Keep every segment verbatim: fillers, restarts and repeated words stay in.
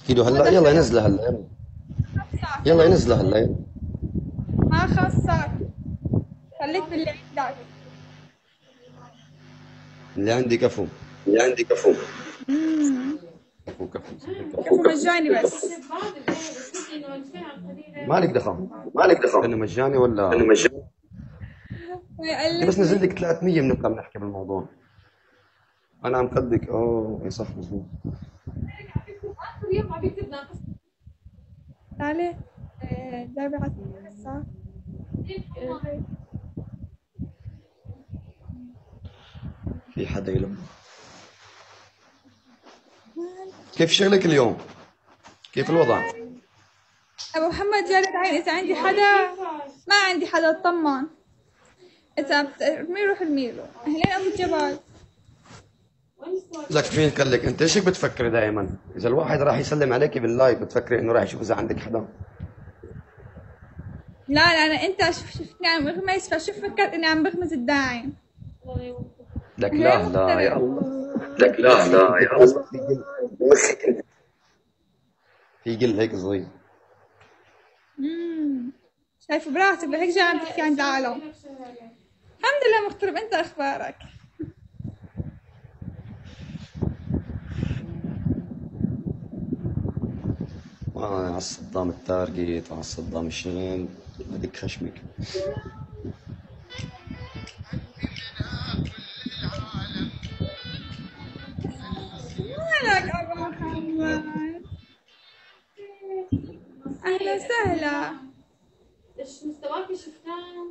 كيلو هلا؟ هذا يلا حلو. ينزلها هلا، يلا. خمسة يلا كمان. ينزلها هلا، يلا. ما خسر. خليك باللي عندك. اللي عندي كفو. اللي عندي كفو. امم. كفو كفو صحيح، كفو. كفو مجاني بس. مالك دخل؟ مالك كأنه دخل. مجاني انه ولا؟ مجاني. بدي بس نزل ويقلدني. لك ثلاثمية بنبقى بنحكي بالموضوع. انا عم قدك، اوه اي صح مزبوط. تعالي. آه، جايبة على الحصة. في حدا يلم؟ كيف شغلك اليوم؟ كيف الوضع؟ أبو محمد جاري تعين إذا عندي حدا. ما عندي حدا اطمن. إذا بترمي روح ارميله أهلين أبو الجبل. لك مين قال لك؟ انت ايش هيك بتفكري دائما؟ اذا الواحد راح يسلم عليك باللايف بتفكري انه راح يشوف اذا عندك حدا؟ لا لا أنا أنت شوف شفتني عم بغمز فشوف فكرت إني عم بغمز الداعم. لك أهلين لا لا يا محترم. الله. لك لا بمخك لا انت يا بمخك الله. في قل. بمخك. في قل هيك صغير. امم. شايف براسك لهيك جاي عم تحكي عن العالم. الحمد لله مغترب. أنت أخبارك؟ آه على الصدام التارجت وعلى الصدام الشغل. بدك خشمك. مالك أبو محمد؟ أهلا وسهلا. ايش مستواكي شفتها؟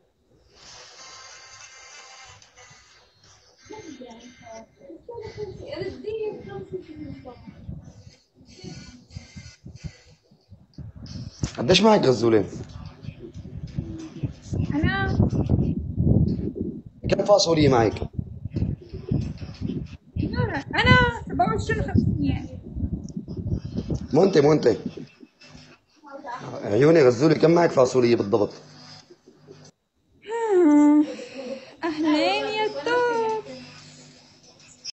ردي قديش معك غزولة؟ أنا. كم فاصولية معك؟ لا أنا سبعة وعشرين وخمسمية. مونتي مونتي. عيوني غزولة، كم معك فاصولية بالضبط؟